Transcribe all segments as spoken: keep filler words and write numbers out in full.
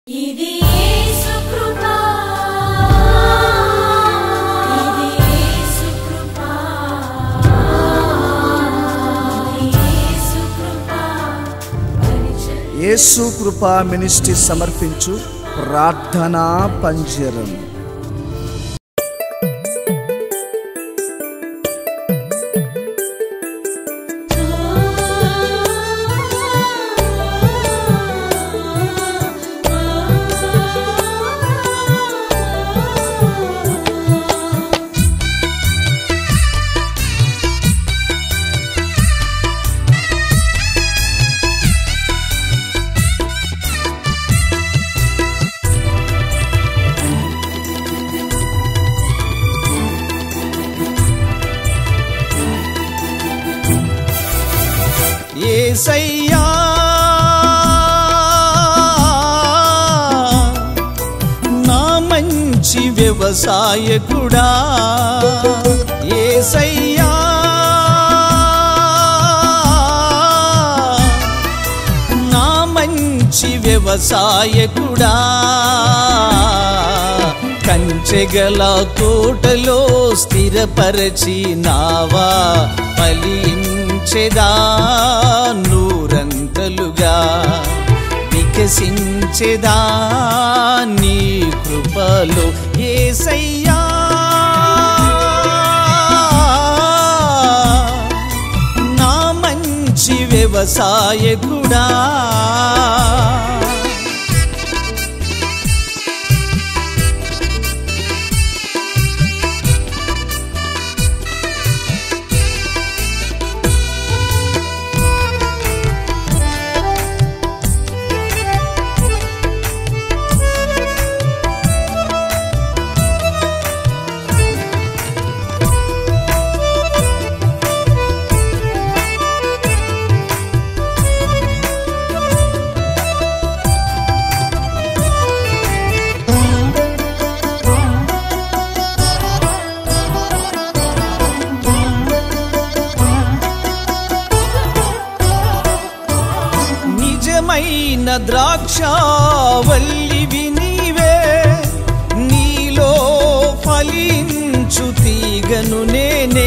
ఇది యేసు కృప, ఇది యేసు కృప, ఇది యేసు కృప. యేసు కృప మినిస్ట్రీ సమర్పించు ప్రార్థనా పంజరం. యేసయ్యా నా మంచి వ్యవసాయకుడా, యేసయ్యా నా మంచి వ్యవసాయకుడా, కంచెగల కోటలో స్థిరపరచినావా, ఫలించెదా నూరంతలుగా, వికసించెదా నీ కృపలో. యేసయ్యా నా మంచి వ్యవసాయకుడా, నిజమైన ద్రాక్షావల్లివి నీవే, నీలో ఫలించు తీగను నేనే.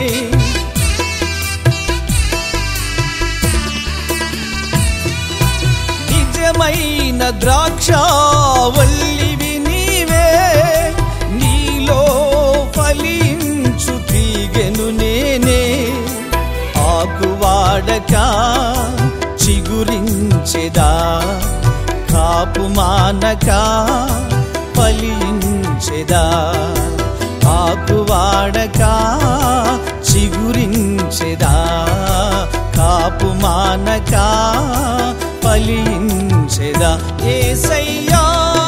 నిజమైన ద్రాక్షావల్లివి నీవే, నీలో ఫలించు తీగను నేనే. ఆకువాడక చిగురించెదా, కాపు మానక ఫలించెదా, ఆకువాడక చిగురించెదా, కాపు మానక ఫలించెదా. యేసయ్యా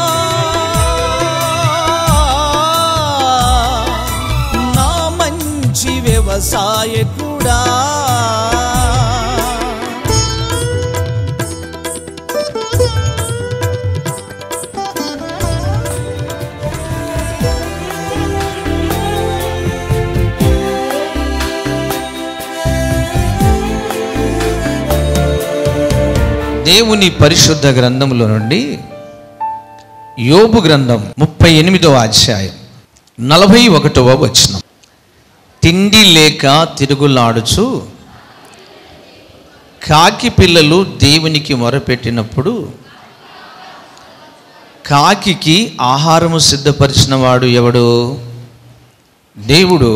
నా మంచి వ్యవసాయకుడా, దేవుని పరిశుద్ధ గ్రంథములో నుండి యోబు గ్రంథం ముప్పై ఎనిమిదవ అధ్యాయం నలభై ఒకటవ వచనం. తిండి లేక తిరుగులాడుచు కాకి పిల్లలు దేవునికి మొరపెట్టినప్పుడు కాకికి ఆహారము సిద్ధపరిచిన వాడు ఎవడు? దేవుడు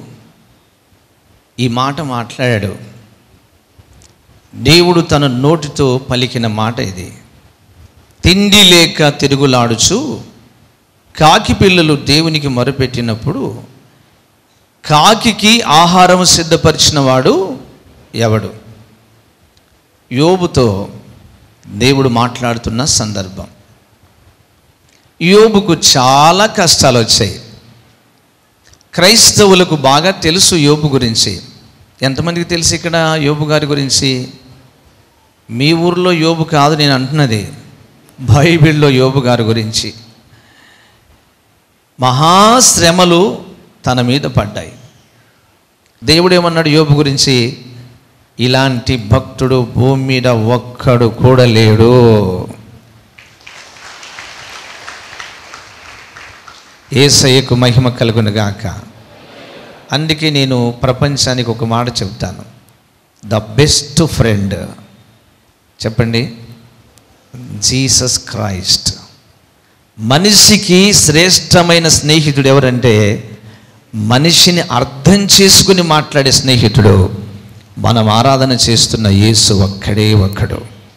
ఈ మాట మాట్లాడాడు. దేవుడు తన నోటితో పలికిన మాట ఇది. తిండి లేక తిరుగులాడుచు కాకి పిల్లలు దేవునికి మొరపెట్టినప్పుడు కాకికి ఆహారం సిద్ధపరిచిన వాడు ఎవడు? యోబుతో దేవుడు మాట్లాడుతున్న సందర్భం. యోబుకు చాలా కష్టాలు వచ్చాయి. క్రైస్తవులకు బాగా తెలుసు యోబు గురించి. ఎంతమందికి తెలుసు ఇక్కడ యోబు గారి గురించి? మీ ఊర్లో యోబు కాదు నేను అంటున్నది, బైబిల్లో యోబు గారి గురించి. మహాశ్రమలు తన మీద పడ్డాయి. దేవుడు ఏమన్నాడు యోబు గురించి? ఇలాంటి భక్తుడు భూమి మీద ఒక్కడు కూడా లేడు. యేసయ్యకు మహిమ కలుగునుగాక. అందుకే నేను ప్రపంచానికి ఒక మాట చెప్తాను, ద బెస్ట్ ఫ్రెండ్ చెప్పండి, జీసస్ క్రైస్ట్. మనిషికి శ్రేష్టమైన స్నేహితుడు ఎవరంటే, మనిషిని అర్థం చేసుకుని మాట్లాడే స్నేహితుడు మనం ఆరాధన చేస్తున్న యేసు ఒక్కడే ఒక్కడు.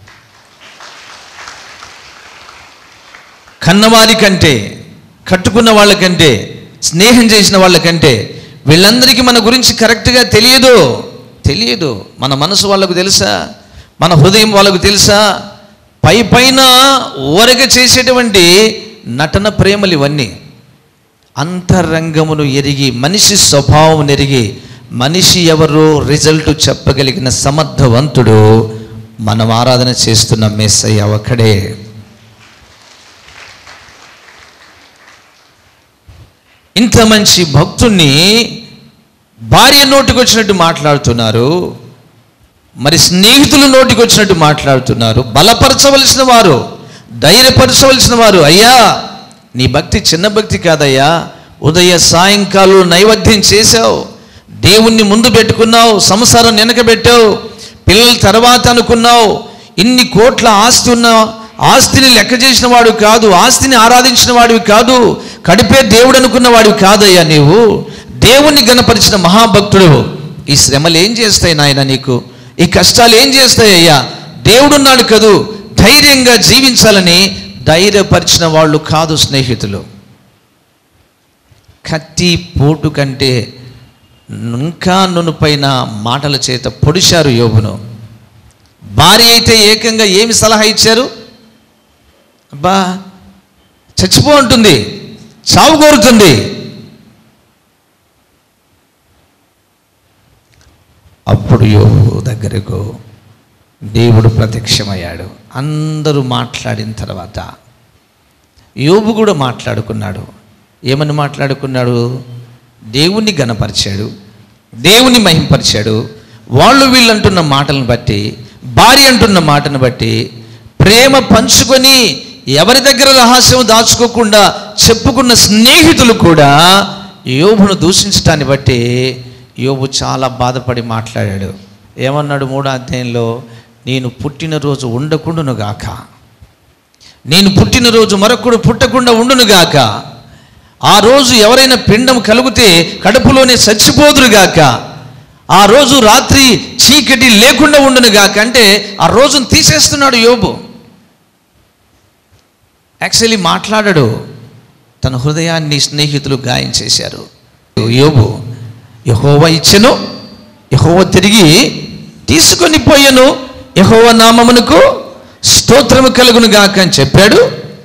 కన్నవారి కంటే, కట్టుకున్న వాళ్ళకంటే, స్నేహం చేసిన వాళ్ళకంటే వీళ్ళందరికీ మన గురించి కరెక్ట్గా తెలియదు తెలియదు మన మనసు వాళ్ళకు తెలుసా, మన హృదయం వాళ్ళకు తెలుసా. పై పైన ఊరగ చేసేటువంటి నటన ప్రేమలు ఇవన్నీ. అంతరంగమును ఎరిగి, మనిషి స్వభావం ఎరిగి, మనిషి ఎవరో రిజల్ట్ చెప్పగలిగిన సమర్థవంతుడు మనం ఆరాధన చేస్తున్న మెస్సయ్య ఒక్కడే. ఇంత మంచి భక్తుణ్ణి భార్య నోటికి వచ్చినట్టు మాట్లాడుతున్నారు, మరి స్నేహితులు నోటికి వచ్చినట్టు మాట్లాడుతున్నారు. బలపరచవలసిన వారు, ధైర్యపరచవలసిన వారు, అయ్యా నీ భక్తి చిన్న భక్తి కాదయ్యా, ఉదయ సాయంకాలం నైవేద్యం చేశావు, దేవుణ్ణి ముందు పెట్టుకున్నావు, సంసారం వెనకబెట్టావు, పిల్లల తర్వాత అనుకున్నావు, ఇన్ని కోట్ల ఆస్తి ఉన్న ఆస్తిని లెక్క చేసిన వాడు కాదు, ఆస్తిని ఆరాధించిన వాడివి కాదు, కడిపే దేవుడు అనుకున్న వాడివి కాదయ్యా, నీవు దేవుణ్ణి గణపరిచిన మహాభక్తుడు. ఈ శ్రమలు ఏం చేస్తాయి నాయన నీకు, ఈ కష్టాలు ఏం చేస్తాయ్యా, దేవుడున్నాడు కదూ, ధైర్యంగా జీవించాలని ధైర్యపరిచిన వాళ్ళు కాదు స్నేహితులు. కత్తి పోటు కంటే ఇంకా నునుపైన మాటల చేత పొడిశారు యోబును. భార్య అయితే ఏకంగా ఏమి సలహా ఇచ్చారు, అబ్బా చచ్చిపో అంటుంది, చావు కోరుతుంది. అప్పుడు యోబు దగ్గరకు దేవుడు ప్రత్యక్షమయ్యాడు. అందరూ మాట్లాడిన తర్వాత యోబు కూడా మాట్లాడుకున్నాడు. ఏమని మాట్లాడుకున్నాడు, దేవుణ్ణి గణపరిచాడు, దేవుని మహింపరిచాడు. వాళ్ళు వీళ్ళు అంటున్న మాటలను బట్టి, భార్య అంటున్న మాటను బట్టి, ప్రేమ పంచుకొని ఎవరి దగ్గర రహస్యం దాచుకోకుండా చెప్పుకున్న స్నేహితులు కూడా యోబును దూషించడాన్ని బట్టి యోబు చాలా బాధపడి మాట్లాడాడు. ఏమన్నాడు మూడో అధ్యాయంలో, నేను పుట్టినరోజు ఉండకుండునుగాక, నేను పుట్టినరోజు మరొకడు పుట్టకుండా ఉండునుగాక, ఆ రోజు ఎవరైనా పిండం కలిగితే కడుపులోనే చచ్చిపోదురుగాక, ఆ రోజు రాత్రి చీకటి లేకుండా ఉండునుగాక. అంటే ఆ రోజును తీసేస్తున్నాడు యోబు. యాక్చువల్లీ మాట్లాడాడు, తన హృదయాన్ని స్నేహితులు గాయం చేశారు. యోబు యెహోవా ఇచ్చెను, యెహోవా తిరిగి తీసుకొని పోయెను, యెహోవా నామమునకు స్తోత్రము కలుగును గాక అని చెప్పాడు.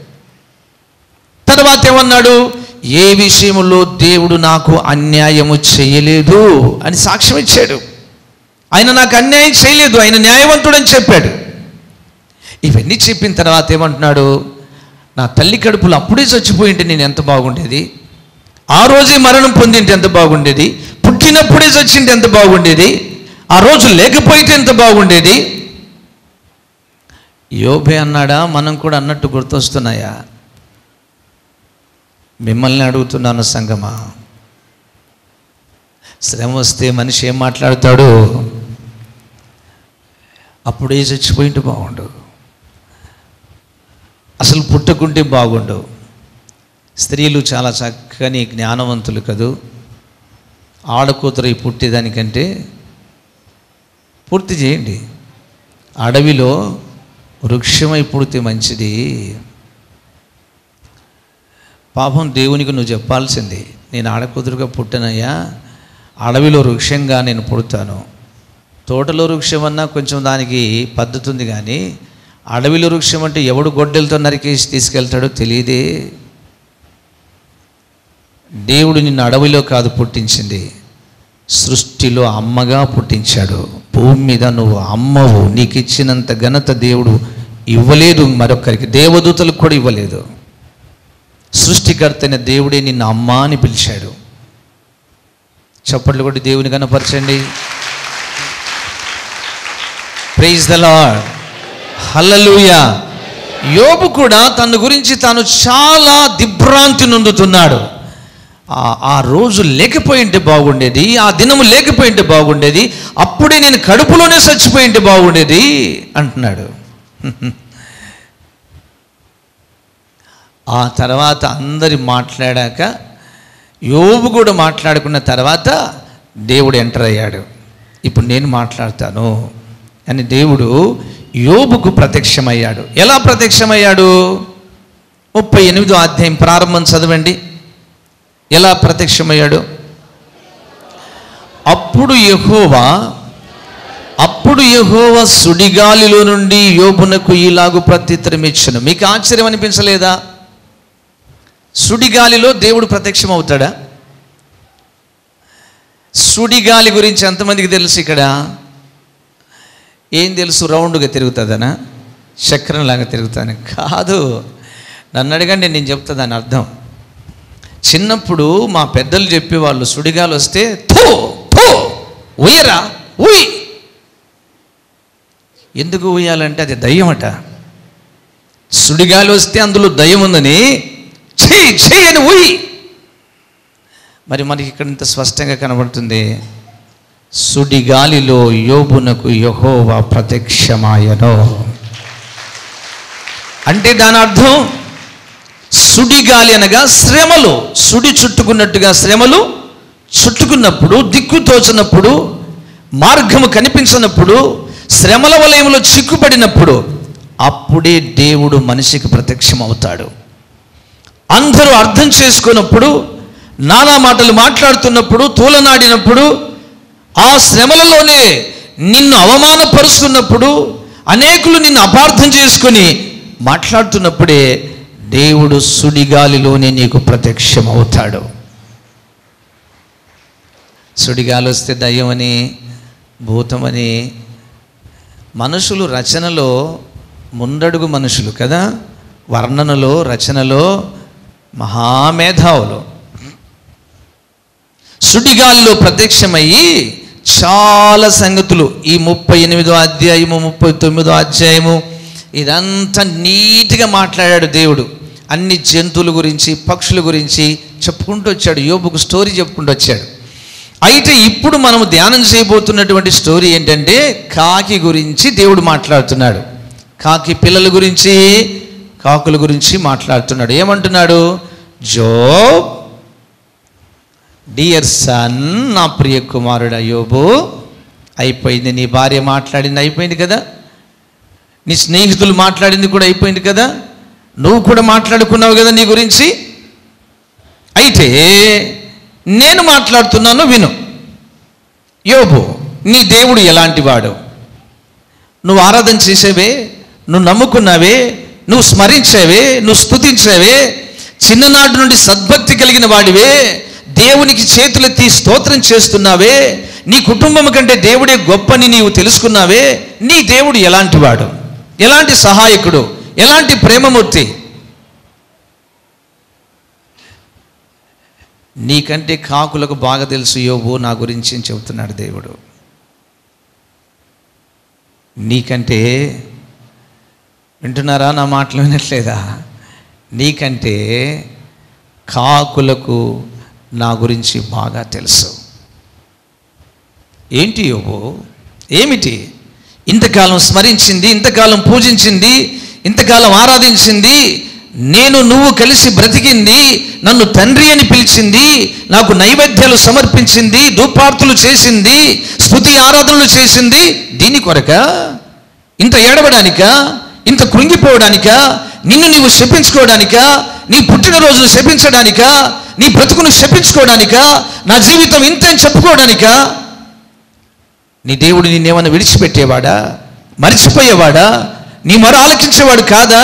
తర్వాత ఏమన్నాడు, ఏ విషయంలో దేవుడు నాకు అన్యాయము చేయలేదు అని సాక్ష్యం ఇచ్చాడు. ఆయన నాకు అన్యాయం చేయలేదు, ఆయన న్యాయవంతుడని చెప్పాడు. ఇవన్నీ చెప్పిన తర్వాత ఏమంటున్నాడు, నా తల్లి కడుపులో అప్పుడే చచ్చిపోయింటే నేను ఎంత బాగుండేది, ఆ రోజే మరణం పొందింటే ఎంత బాగుండేది, పుట్టినప్పుడే చచ్చింటే ఎంత బాగుండేది, ఆ రోజు లేకపోతే ఎంత బాగుండేది. యోబే అన్నాడా, మనం కూడా అన్నట్టు గుర్తొస్తున్నాయా? మిమ్మల్ని అడుగుతున్నాను సంగమా, శ్రమ వస్తే మనిషి ఏం మాట్లాడతాడు, అప్పుడే చచ్చిపోయింటే బాగుండు, అసలు పుట్టకుంటే బాగుండు. స్త్రీలు చాలా చక్కని జ్ఞానవంతులు కదూ, ఆడకూతురు పుట్టేదానికంటే పూర్తి చేయండి, అడవిలో వృక్షమై పుడితే మంచిది. పాపం దేవునికి నువ్వు చెప్పాల్సింది, నేను ఆడకూతురుగా పుట్టినయ్యా, అడవిలో వృక్షంగా నేను పుడతాను. తోటలో వృక్షం అన్నా కొంచెం దానికి పద్ధతి ఉంది, కానీ అడవిలో వృక్షం అంటే ఎవడు గొడ్డలతో నరికేసి తీసుకెళ్తాడో తెలియదే. దేవుడు నిన్ను అడవిలో కాదు పుట్టించింది, సృష్టిలో అమ్మగా పుట్టించాడు. భూమి మీద నువ్వు అమ్మవు, నీకు ఇచ్చినంత ఘనత దేవుడు ఇవ్వలేదు మరొకరికి, దేవదూతలకు కూడా ఇవ్వలేదు. సృష్టికర్త అయిన దేవుడే నిన్ను అమ్మ అని పిలిచాడు. చప్పట్లు కొట్టి దేవుని కనపరచండి. Praise the lord, hallelujah. యోబు కూడా తన గురించి తాను చాలా దిగ్భ్రాంతి నొందుతున్నాడు. ఆ రోజు లేకపోయింటే బాగుండేది, ఆ దినము లేకపోయింటే బాగుండేది, అప్పుడే నేను కడుపులోనే చచ్చిపోయింటే బాగుండేది అంటున్నాడు. ఆ తర్వాత అందరి మాట్లాడాక యోబు కూడా మాట్లాడుకున్న తర్వాత దేవుడు ఎంటర్ అయ్యాడు. ఇప్పుడు నేను మాట్లాడతాను అని దేవుడు యోబుకు ప్రత్యక్షమయ్యాడు. ఎలా ప్రత్యక్షమయ్యాడు? ముప్పై ఎనిమిదో అధ్యాయం ప్రారంభం చదవండి. ఎలా ప్రత్యక్షమయ్యాడు? అప్పుడు యెహోవా అప్పుడు యెహోవా సుడిగాలిలో నుండి యోబునకు ఈలాగు ప్రత్యుత్తరం ఇచ్చెను. మీకు ఆశ్చర్యం అనిపించలేదా? సుడిగాలిలో దేవుడు ప్రత్యక్షం అవుతాడా? సుడిగాలి గురించి ఎంతమందికి తెలుసు? ఇక్కడ ఏం తెలుసు? రౌండ్గా తిరుగుతుందనా? చక్రంలాగా తిరుగుతాను కాదు. నన్ను అడగండి, నేను చెప్తా దాని అర్థం. చిన్నప్పుడు మా పెద్దలు చెప్పేవాళ్ళు, సుడిగాలి వస్తే థో థో ఉయ్యరా ఉయ్. ఎందుకు ఉయ్యాలంటే అది దయ్యమట. సుడిగాలి వస్తే అందులో దయ్యం ఉందని చెయ్యి చెయ్యి అని ఉయ్. మరి మనకి ఇక్కడ ఇంత స్పష్టంగా కనబడుతుంది. సుడిగాలిలో యోబునకు యెహోవా ప్రత్యక్షమాయెను అంటే దాని అర్థం సుడిగాలి అనగా శ్రమలు, సుడి చుట్టుకున్నట్టుగా శ్రమలు చుట్టుకున్నప్పుడు, దిక్కు తోచినప్పుడు, మార్గము కనిపించినప్పుడు, శ్రమల వలయంలో చిక్కుపడినప్పుడు అప్పుడే దేవుడు మనిషికి ప్రత్యక్షం అవుతాడు. అందరూ అర్థం చేసుకున్నప్పుడు, నానా మాటలు మాట్లాడుతున్నప్పుడు, తూలనాడినప్పుడు, ఆ శ్రమలలోనే నిన్ను అవమానపరుస్తున్నప్పుడు, అనేకులు నిన్ను అపార్థం చేసుకొని మాట్లాడుతున్నప్పుడే దేవుడు సుడిగాలిలోనే నీకు ప్రత్యక్షం అవుతాడు. సుడిగాలి వస్తే దయ్యమని, భూతమని, మనుషులు రచనలో ముందడుగు మనుషులు కదా, వర్ణనలో రచనలో మహామేధావులు. సుడిగాలిలో ప్రత్యక్షమయ్యి చాలా సంగతులు ఈ ముప్పై ఎనిమిదో అధ్యాయము ముప్పై తొమ్మిదో అధ్యాయము ఇదంతా నీట్గా మాట్లాడాడు దేవుడు. అన్ని జంతువుల గురించి, పక్షుల గురించి చెప్పుకుంటూ వచ్చాడు. యోబుకు స్టోరీ చెప్పుకుంటూ వచ్చాడు. అయితే ఇప్పుడు మనం ధ్యానం చేయబోతున్నటువంటి స్టోరీ ఏంటంటే కాకి గురించి దేవుడు మాట్లాడుతున్నాడు. కాకి పిల్లల గురించి, కాకుల గురించి మాట్లాడుతున్నాడు. ఏమంటున్నాడు? జోబ్, డియర్ సన్, నా ప్రియ కుమారుడు యోబు, అయిపోయింది. నీ భార్య మాట్లాడింది అయిపోయింది కదా, నీ స్నేహితులు మాట్లాడింది కూడా అయిపోయింది కదా, నువ్వు కూడా మాట్లాడుకున్నావు కదా నీ గురించి. అయితే నేను మాట్లాడుతున్నాను, విను. యోబు, నీ దేవుడు ఎలాంటి వాడు? నువ్వు ఆరాధన చేసేవే, నువ్వు నమ్ముకున్నావే, నువ్వు స్మరించావే, నువ్వు స్తుతించావే, చిన్ననాటి నుండి సద్భక్తి కలిగిన వాడివే, దేవునికి చేతులెత్తి స్తోత్రం చేస్తున్నావే, నీ కుటుంబం కంటే దేవుడే గొప్పని నీవు తెలుసుకున్నావే. నీ దేవుడు ఎలాంటి వాడు? ఎలాంటి సహాయకుడు? ఎలాంటి ప్రేమమూర్తి? నీకంటే కాకులకు బాగా తెలుసు యోబు నా గురించి అని చెబుతున్నాడు దేవుడు. నీకంటే, వింటున్నారా? నా మాటలు వినట్లేదా? నీకంటే కాకులకు నా గురించి బాగా తెలుసు. ఏంటి యోబు? ఏమిటి? ఇంతకాలం స్మరించింది, ఇంతకాలం పూజించింది, ఇంతకాలం ఆరాధించింది, నేను నువ్వు కలిసి బ్రతికింది, నన్ను తండ్రి అని పిలిచింది, నాకు నైవేద్యాలు సమర్పించింది, ధూపార్తులు చేసింది, స్తుతి ఆరాధనలు చేసింది, దీని కొరక? ఇంత ఏడవడానిక? ఇంత కృంగిపోవడానిక? నిన్ను నీవు శపించుకోవడానిక? నీ పుట్టినరోజును శపించడానిక? నీ బ్రతుకును శపించుకోవడానిక? నా జీవితం ఇంత అని చెప్పుకోవడానిక? నీ దేవుడు నిన్నేమన్నా విడిచిపెట్టేవాడా? మరిచిపోయేవాడా? నీ మొర ఆలకించేవాడు కాదా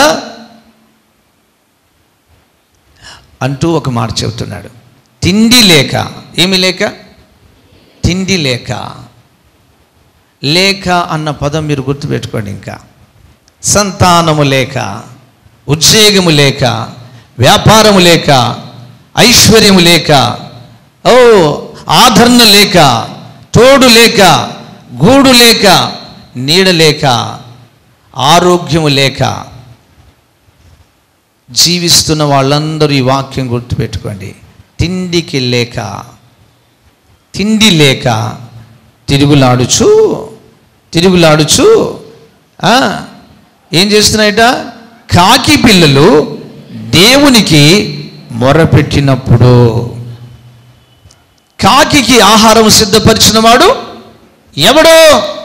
అంటూ ఒక మాట చెబుతున్నాడు. తిండి లేక, ఏమి లేక? తిండి లేక. లేక అన్న పదం మీరు గుర్తుపెట్టుకోండి. ఇంకా సంతానము లేక, ఉద్యోగము లేక, వ్యాపారము లేక, ఐశ్వర్యము లేక, ఓ ఆదరణ లేక, తోడు లేక, గూడు లేక, నీడ లేక, ఆరోగ్యము లేక జీవిస్తున్న వాళ్ళందరూ ఈ వాక్యం గుర్తుపెట్టుకోండి. తిండికి లేక తిండి లేక తిరుగులాడుచు తిరుగులాడుచు ఆ, ఏం చేస్తున్నాయట? కాకి పిల్లలు దేవునికి మొరపెట్టినప్పుడు. కాకికి ఆహారం సిద్ధపరిచిన వాడు ఎవడో?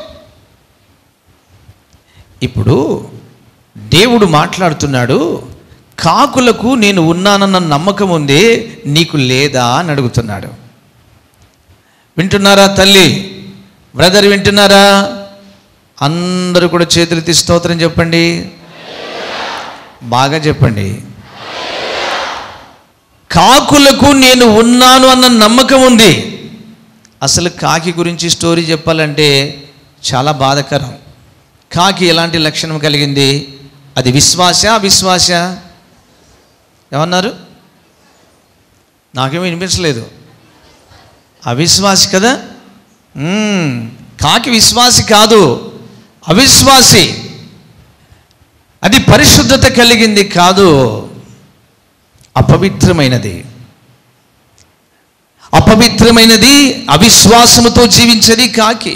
ఇప్పుడు దేవుడు మాట్లాడుతున్నాడు, కాకులకు నేను ఉన్నానన్న నమ్మకం ఉంది, నీకు లేదా అని అడుగుతున్నాడు. వింటున్నారా తల్లి, బ్రదర్ వింటున్నారా? అందరూ కూడా చేతులు తీసి స్తోత్రం చెప్పండి, బాగా చెప్పండి. కాకులకు నేను ఉన్నాను అన్న నమ్మకం ఉంది. అసలు కాకి గురించి స్టోరీ చెప్పాలంటే చాలా బాధాకరం. కాకి ఎలాంటి లక్షణం కలిగింది? అది విశ్వాస అవిశ్వాస? ఏమన్నారు? నాకేమీ వినిపించలేదు. అవిశ్వాసి కదా. కాకి విశ్వాసి కాదు, అవిశ్వాసి. అది పరిశుద్ధత కలిగింది కాదు, అపవిత్రమైనది. అపవిత్రమైనది, అవిశ్వాసముతో జీవించేది కాకి.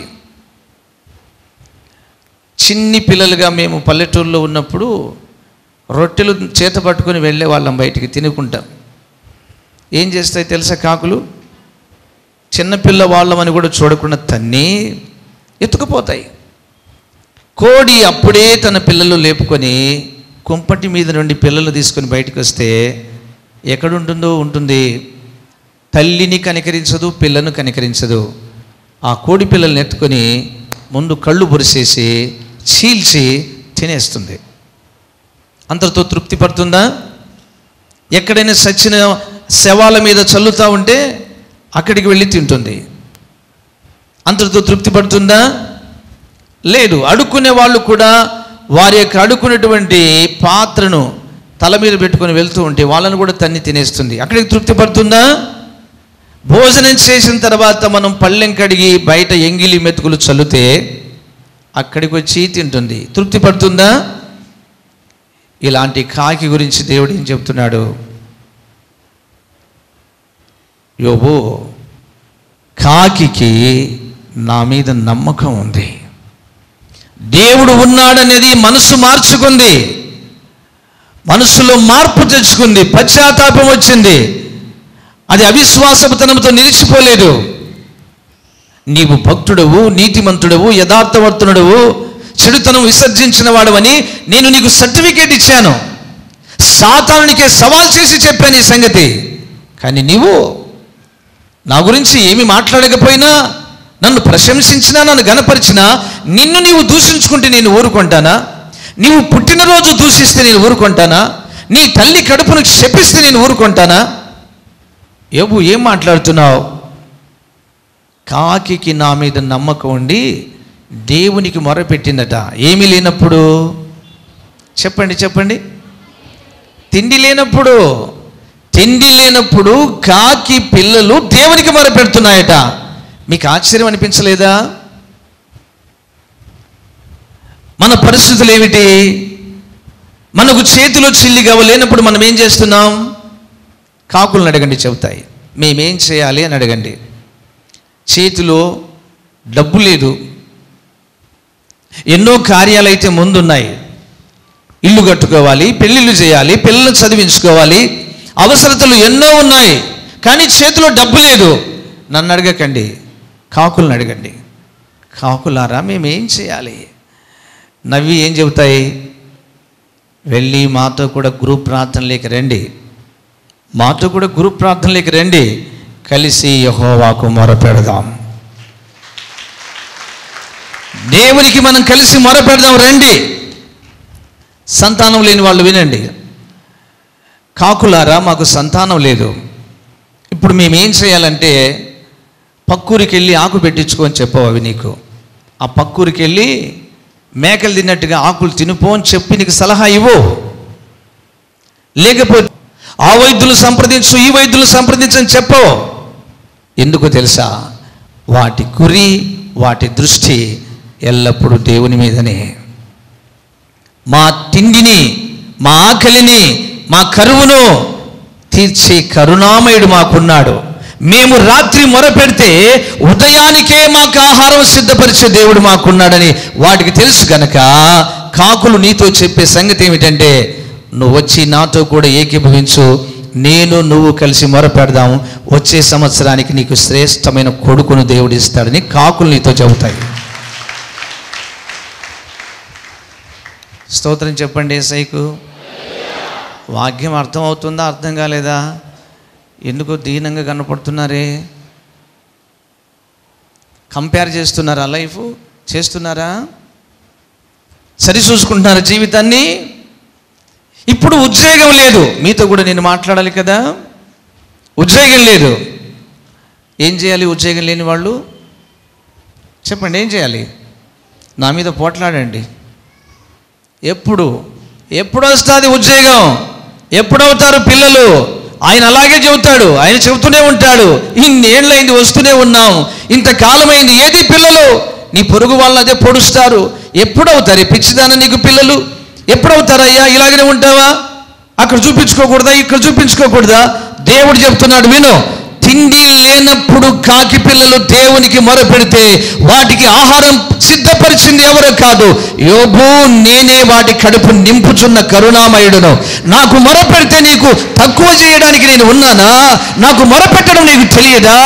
చిన్ని పిల్లలుగా మేము పల్లెటూరులో ఉన్నప్పుడు రొట్టెలు చేత పట్టుకొని వెళ్ళే వాళ్ళం, బయటికి తినుకుంటాం. ఏం చేస్తాయి తెలుసా కాకులు? చిన్నపిల్ల వాళ్ళమని కూడా చూడకుండా తన్ని ఎత్తుకుపోతాయి. కోడి అప్పుడే తన పిల్లలు లేపుకొని కుంపటి మీద నుండి పిల్లలు తీసుకొని బయటకు వస్తే ఎక్కడుంటుందో ఉంటుంది. తల్లిని కనికరించదు, పిల్లను కనికరించదు. ఆ కోడి పిల్లల్ని ఎత్తుకొని ముందు కళ్ళు బొరిసేసి చీల్చి తినేస్తుంది. అంతటితో తృప్తి పడుతుందా? ఎక్కడైనా సచ్చిన శవాల మీద చల్లుతూ ఉంటే అక్కడికి వెళ్ళి తింటుంది. అంతటితో తృప్తి పడుతుందా? లేదు. అడుక్కునే వాళ్ళు కూడా వారి యొక్క అడుక్కునేటువంటి పాత్రను తల మీద పెట్టుకొని వెళ్తూ ఉంటే వాళ్ళను కూడా తన్ని తినేస్తుంది. అక్కడికి తృప్తి పడుతుందా? భోజనం చేసిన తర్వాత మనం పళ్ళెం కడిగి బయట ఎంగిలి మెతుకులు చల్లితే అక్కడికి వచ్చి తింటుంది. తృప్తి పడుతుందా? ఇలాంటి కాకి గురించి దేవుడు ఏం చెప్తున్నాడు? యోబు, కాకికి నా మీద నమ్మకం ఉంది, దేవుడు ఉన్నాడనేది మనసు మార్చుకుంది, మనసులో మార్పు తెచ్చుకుంది, పశ్చాత్తాపం వచ్చింది. అది అవిశ్వాసతనంతో నిలిచిపోలేదు. నీవు భక్తుడవు, నీతిమంతుడవు, యథార్థవర్తనుడవు, చెడుతనం విసర్జించిన వాడవని నేను నీకు సర్టిఫికేట్ ఇచ్చాను. సాతానునికే సవాల్ చేసి చెప్పాను ఈ సంగతి. కానీ నీవు నా గురించి ఏమి మాట్లాడకపోయినా, నన్ను ప్రశంసించినా, నన్ను గణపరిచినా, నిన్ను నీవు దూషించుకుంటే నేను ఊరుకుంటానా? నీవు పుట్టినరోజు దూషిస్తే నేను ఊరుకుంటానా? నీ తల్లి కడుపును శపిస్తే నేను ఊరుకుంటానా? యోబు, ఏం మాట్లాడుతున్నావు? కాకికి నా మీద నమ్మకం ఉండి దేవునికి మొరపెట్టిందట. ఏమీ లేనప్పుడు, చెప్పండి చెప్పండి, తిండి లేనప్పుడు. తిండి లేనప్పుడు కాకి పిల్లలు దేవునికి మొరపెడుతున్నాయట. మీకు ఆశ్చర్యం అనిపించలేదా? మన పరిస్థితులు ఏమిటి? మనకు చేతిలో చిల్లిగవ్వ లేనప్పుడు మనం ఏం చేస్తున్నాం? కాకులను అడగండి, చెబుతాయి. మేమేం చేయాలి అని అడగండి. చేతిలో డబ్బు లేదు, ఎన్నో కార్యాలు అయితే ముందున్నాయి. ఇల్లు కట్టుకోవాలి, పెళ్ళిళ్ళు చేయాలి, పిల్లలను చదివించుకోవాలి, అవసరతలు ఎన్నో ఉన్నాయి. కానీ చేతిలో డబ్బు లేదు. నన్ను అడగకండి, కాకులను అడగండి. కాకులారా, మేమేం చేయాలి? నవ్వి ఏం చెబుతాయి? వెళ్ళి మాతో కూడా గ్రూప్ ప్రార్థనలోకి రండి, మాతో కూడా గ్రూప్ ప్రార్థనలోకి రండి, కలిసి యెహోవాకు మొరపెడదాం, దేవునికి మనం కలిసి మొరపెడదాం రండి. సంతానం లేని వాళ్ళు వినండి. కాకులారా, మాకు సంతానం లేదు, ఇప్పుడు మేమేం చేయాలంటే పక్కూరికి వెళ్ళి ఆకు పెట్టించుకొని చెప్పవు అవి నీకు. ఆ పక్కూరికి వెళ్ళి మేకలు తిన్నట్టుగా ఆకులు తినుపో అని చెప్పి నీకు సలహా ఇవ్వు. లేకపోతే ఆ వైద్యులు సంప్రదించు, ఈ వైద్యులు సంప్రదించని చెప్పవు. ఎందుకు తెలుసా? వాటి గురి, వాటి దృష్టి ఎల్లప్పుడూ దేవుని మీదనే. మా తిండిని, మా ఆకలిని, మా కరువును తీర్చే కరుణామయుడు మాకున్నాడు. మేము రాత్రి మొరపెడితే ఉదయానికే మాకు ఆహారం సిద్ధపరిచే దేవుడు మాకున్నాడని వాటికి తెలుసు గనక కాకులు నీతో చెప్పే సంగతి ఏమిటంటే, నువ్వు వచ్చి నాతో కూడా ఏకీభవించు, నేను నువ్వు కలిసి మొరపెడదాం, వచ్చే సంవత్సరానికి నీకు శ్రేష్టమైన కొడుకును దేవుడు ఇస్తాడని కాకులు నీతో చెబుతాయి. స్తోత్రం చెప్పండి యేసయ్యకు. వాక్యం అర్థం అవుతుందా, అర్థం కాలేదా? ఎందుకో దీనంగా కనపడుతున్నారే? కంపేర్ చేస్తున్నారా? లైఫ్ చేస్తున్నారా? సరి చూసుకుంటున్నారా జీవితాన్ని? ఇప్పుడు ఉద్యోగం లేదు, మీతో కూడా నేను మాట్లాడాలి కదా. ఉద్యోగం లేదు, ఏం చేయాలి? ఉద్యోగం లేని వాళ్ళు చెప్పండి, ఏం చేయాలి? నా మీద పోట్లాడండి. ఎప్పుడు ఎప్పుడు వస్తుంది ఉద్యోగం? ఎప్పుడవుతారు పిల్లలు? ఆయన అలాగే చెబుతాడు, ఆయన చెబుతూనే ఉంటాడు. ఇన్నేళ్ళైంది వస్తూనే ఉన్నాం, ఇంతకాలమైంది, ఏది పిల్లలు? నీ పొరుగు వాళ్ళు అదే పొడుస్తారు. ఎప్పుడవుతారు పిచ్చిదాన నీకు పిల్లలు? ఎప్పుడవుతారయ్యా? ఇలాగనే ఉంటావా? అక్కడ చూపించుకోకూడదా, ఇక్కడ చూపించుకోకూడదా? దేవుడు చెప్తున్నాడు, విను. తిండి లేనప్పుడు కాకి పిల్లలు దేవునికి మొరపెడితే వాటికి ఆహారం సిద్ధపరిచింది ఎవరో కాదు, యోబు నేనే వాటి కడుపు నింపుచున్న కరుణామయుడును. నాకు మొరపెడితే నీకు తక్కువ చేయడానికి నేను ఉన్నానా? నాకు మొరపెట్టడం నీకు తెలియదా?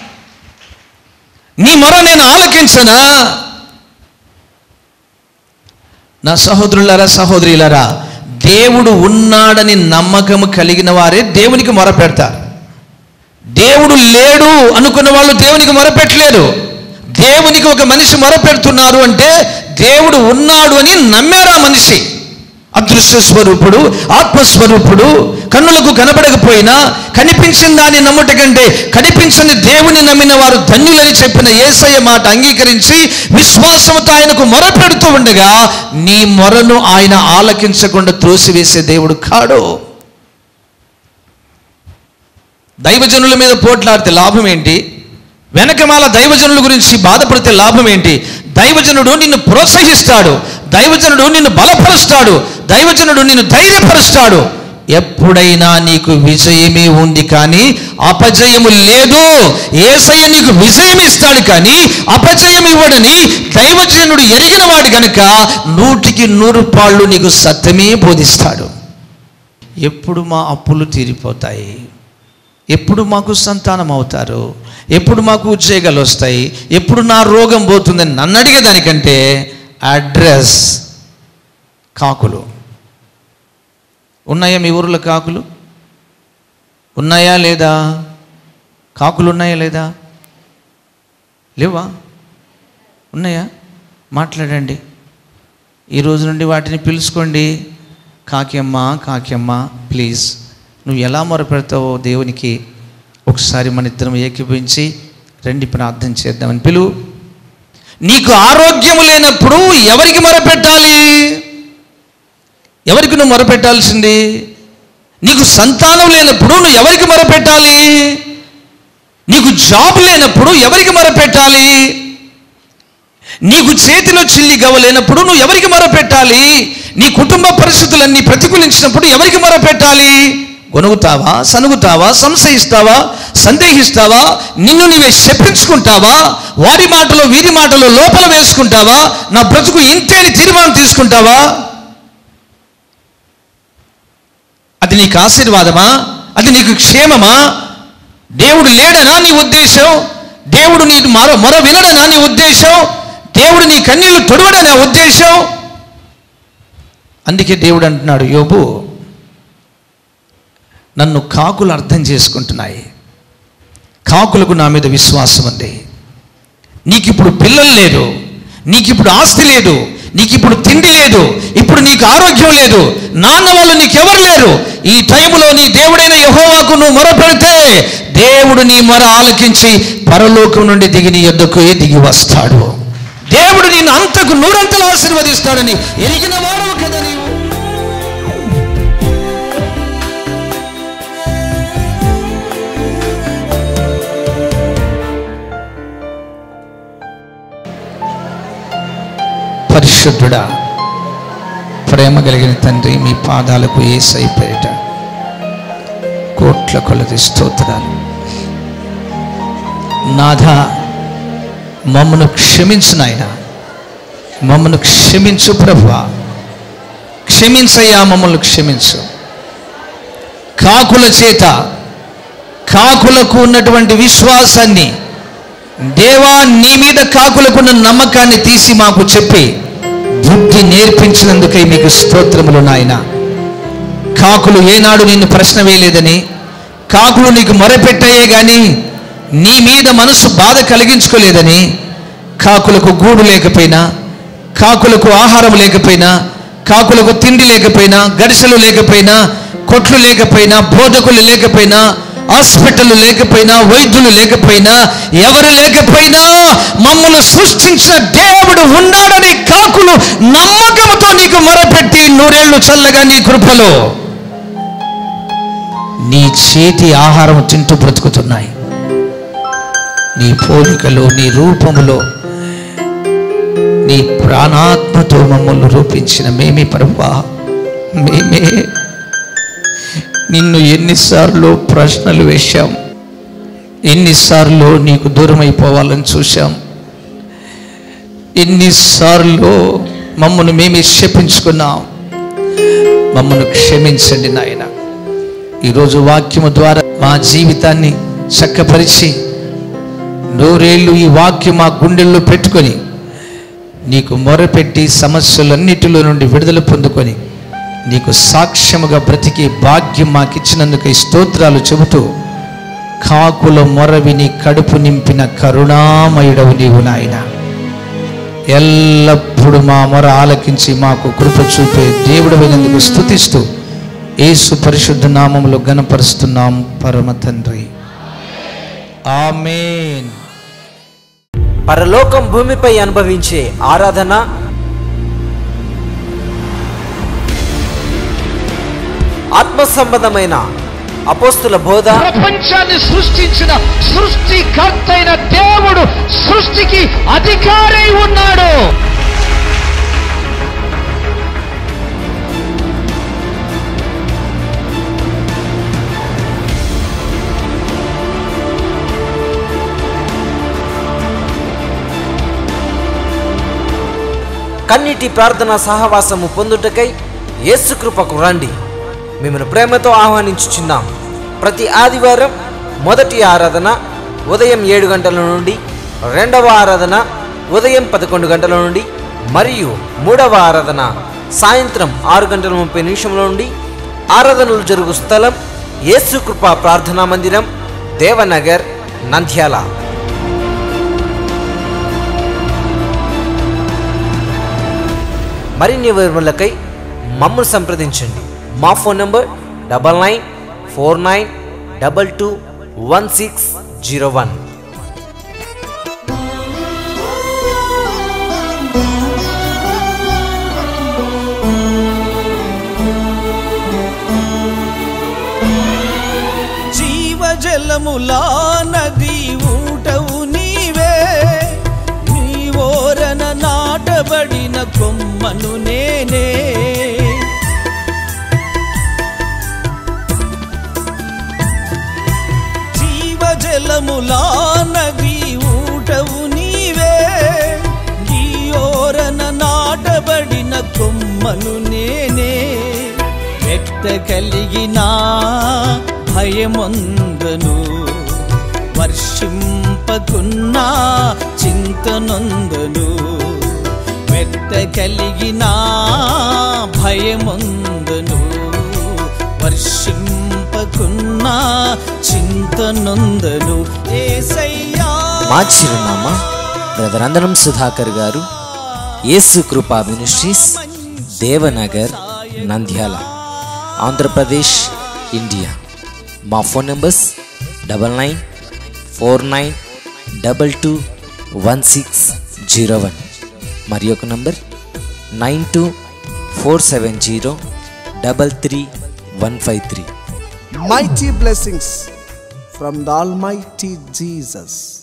నీ మొర నేను ఆలకించనా? నా సహోదరులారా, సహోదరులారా, దేవుడు ఉన్నాడని నమ్మకం కలిగిన వారే దేవునికి మొరపెడతారు. దేవుడు లేడు అనుకున్న వాళ్ళు దేవునికి మొరపెట్టలేరు. దేవునికి ఒక మనిషి మొరపెడుతున్నారు అంటే దేవుడు ఉన్నాడు అని నమ్మారా మనిషి. అదృశ్య స్వరూపుడు, ఆత్మస్వరూపుడు, కన్నులకు కనబడకపోయినా కనిపించిన దాన్ని నమ్ముట కంటే కనిపించని దేవుని నమ్మిన వారు ధన్యులని చెప్పిన యేసయ్య మాట అంగీకరించి విశ్వాసంతో ఆయనకు మొరపెడుతూ ఉండగా నీ మొరను ఆయన ఆలకించకుండా త్రోసివేసే దేవుడు కాడు. దైవజనుల మీద పోట్లాడితే లాభం ఏంటి? వెనకమాల దైవజనుల గురించి బాధపడితే లాభం ఏంటి? దైవజనుడు నిన్ను ప్రోత్సహిస్తాడు, దైవజనుడు నిన్ను బలపరుస్తాడు, దైవజనుడు నిన్ను ధైర్యపరుస్తాడు. ఎప్పుడైనా నీకు విజయమే ఉంది కానీ అపజయము లేదు. యేసయ్య నీకు విజయం ఇస్తాడు కానీ అపజయం ఇవ్వడని దైవజనుడు ఎరిగిన వాడు కనుక నూటికి నూరు పాళ్ళు నీకు సత్యమే బోధిస్తాడు. ఎప్పుడు మా అప్పులు తీరిపోతాయి, ఎప్పుడు మాకు సంతానం అవుతారు, ఎప్పుడు మాకు ఉద్యోగాలు వస్తాయి, ఎప్పుడు నా రోగం పోతుందని నన్ను అడిగేదానికంటే అడ్రస్ కాకులు ఉన్నాయా? మీ ఊరిలో కాకులు ఉన్నాయా లేదా? కాకులు ఉన్నాయా లేదా? లేవా? ఉన్నాయా? మాట్లాడండి. ఈ రోజు నుండి వాటిని పిలుచుకోండి. కాకియమ్మ, కాకియమ్మ ప్లీజ్, నువ్వు ఎలా మొరపెడతావో దేవునికి ఒకసారి మన ఇద్దరం ఏకీభవించి రండి ప్రార్థన చేద్దామని పిలువు. నీకు ఆరోగ్యము లేనప్పుడు ఎవరికి మొరపెట్టాలి? ఎవరికి నువ్వు మొరపెట్టాల్సింది? నీకు సంతానం లేనప్పుడు నువ్వు ఎవరికి మొరపెట్టాలి? నీకు జాబ్ లేనప్పుడు ఎవరికి మొరపెట్టాలి? నీకు చేతిలో చిల్లి గవ్వ లేనప్పుడు నువ్వు ఎవరికి మొరపెట్టాలి? నీ కుటుంబ పరిస్థితులన్నీ ప్రతికూలించినప్పుడు ఎవరికి మొరపెట్టాలి? గొనుగుతావా, సనుగుతావా, సంశయిస్తావా, సందేహిస్తావా, నిన్ను నీవే శపించుకుంటావా, వారి మాటలో వీరి మాటలో లోపల వేసుకుంటావా, నా బ్రతుకు ఇంతేని తీర్మానం తీసుకుంటావా? అది నీకు ఆశీర్వాదమా? అది నీకు క్షేమమా? దేవుడు లేడనా నీ ఉద్దేశం? దేవుడు నీ మరో మొర వినడనా నీ ఉద్దేశం? దేవుడు నీ కన్నీళ్లు తొడవడనా ఉద్దేశం? అందుకే దేవుడు అంటున్నాడు, యోబు నన్ను కాకులు అర్థం చేసుకుంటున్నాయి, కాకులకు నా మీద విశ్వాసం ఉంది. నీకు ఇప్పుడు పిల్లలు లేరు, నీకు ఇప్పుడు ఆస్తి లేదు, నీకు ఇప్పుడు తిండి లేదు, ఇప్పుడు నీకు ఆరోగ్యం లేదు, నాన్న వాళ్ళు నీకెవరు లేరు. ఈ టైంలో నీ దేవుడైన యెహోవాకు నువ్వు మొరపెడితే దేవుడు నీ మొర ఆలకించి పరలోకం నుండి దిగి నీ యొద్దకు దిగి వస్తాడు. దేవుడు నిన్ను అంతకు నూరంతలు ఆశీర్వదిస్తాడని ఎరిగిన వాడవు కదా నీవు. పరిశుద్ధుడా, ప్రేమ కలిగిన తండ్రి, మీ పాదాలకు యేసయ్య పేరిట కోట్ల కొలది స్తోత్రాలు. నాథ, మమ్మను క్షమించు నాయన, మమ్మను క్షమించు ప్రభువా, క్షమించయ్యా, మమ్మల్ని క్షమించు. కాకుల చేత, కాకులకు ఉన్నటువంటి విశ్వాసాన్ని, దేవా నీ మీద కాకులకున్న నమ్మకాన్ని తీసి మాకు చెప్పి బుద్ధి నేర్పించినందుకై మీకు స్తోత్రములు నాయన. కాకులు ఏనాడు నిన్ను ప్రశ్న వేయలేదని, కాకులు నీకు మొరపెట్టాయే కానీ నీ మీద మనసు బాధ కలిగించుకోలేదని, కాకులకు గూడు లేకపోయినా, కాకులకు ఆహారం లేకపోయినా, కాకులకు తిండి లేకపోయినా, గడిసెలు లేకపోయినా, కొట్లు లేకపోయినా, బోధకులు లేకపోయినా, హాస్పిటల్ లేకపోయినా, వైద్యులు లేకపోయినా, ఎవరు లేకపోయినా మమ్మల్ని సృష్టించిన దేవుడు ఉన్నాడని కాకులు నమ్మకంతో నీకు మొరపెట్టి నూరేళ్లు చల్లగా నీ కృపలో నీ చేతి ఆహారం తింటూ బ్రతుకుతున్నాయి. నీ పోలికలో, నీ రూపములో, నీ ప్రాణాత్మతో మమ్మల్ని రూపించిన మేమే ప్రభువా, మేమే నిన్ను ఎన్నిసార్లు ప్రశ్నలు వేశాం, ఎన్నిసార్లు నీకు దూరం అయిపోవాలని చూశాం, ఎన్నిసార్లు మమ్మల్ని మేమే శపించుకున్నాం. మమ్మల్ని క్షమించండి నాయన. ఈరోజు వాక్యము ద్వారా మా జీవితాన్ని చక్కపరిచి నూరేళ్ళు ఈ వాక్యం మా గుండెల్లో పెట్టుకొని నీకు మొరపెట్టి సమస్యలన్నిటిలో నుండి విడుదల పొందుకొని నీకు సాక్ష్యముగా బ్రతికి భాగ్యం మాకిచ్చినందుకు స్తోత్రాలు చెబుతూ, కాకుల మొర విని కడుపు నింపిన కరుణామయుడవు నీవు నాయన. ఎల్లప్పుడూ మా మొర ఆలకించి మాకు కృప చూపే దేవుడు అయినందుకు స్తుతిస్తూ యేసు పరిశుద్ధ నామములో ఘనపరుస్తున్నాం పరమ తండ్రి. ఆమేన్. పరలోకం భూమిపై అనుభవించే ఆరాధన, ఆత్మ సంబంధమైన అపోస్తుల బోధ, ప్రపంచాన్ని సృష్టించిన సృష్టికర్త అయిన దేవుడు సృష్టికి అధికారి ఉన్నాడు. కన్నీటి ప్రార్థన సహవాసము పొందుటకై యేసు కృపకు రండి. మిమ్మల్ని ప్రేమతో ఆహ్వానించుచున్నాం. ప్రతి ఆదివారం మొదటి ఆరాధన ఉదయం ఏడు గంటల నుండి, రెండవ ఆరాధన ఉదయం పదకొండు గంటల నుండి మరియు మూడవ ఆరాధన సాయంత్రం ఆరు గంటల ముప్పై నిమిషంల నుండి. ఆరాధనలు జరుగు స్థలం యేసు కృప ప్రార్థనా మందిరం, దేవనగర్, నంద్యాల. మరిన్ని వివరాలకై మమ్మల్ని సంప్రదించండి. మా phone number double nine four nine double two one six zero one. జీవజలములా నది ఊటవు నీవే, నీ ఓరన నాటబడిన కొమ్మను నేనే. జీవజలములా నది ఊటవు నీవే, నీ ఓరన నాటబడిన కొమ్మను నేనే. వ్యక్త కలిగిన భయమొందను, వర్షింపకున్నా చింతనొందను. మెత్త కలిగిన భయమొందను, వర్షింపకున్నా చింతనొందను. యేసయ్యా. మా చిరునామా brother అందనం Sudhakar garu, Yesu Krupa ministries, Devanagar, Nandyal, Andhra Pradesh, India. మా phone numbers double nine four nine double two one six zero one మరి ఒక number nine two four seven zero double three one five three. Mighty blessings from the Almighty Jesus.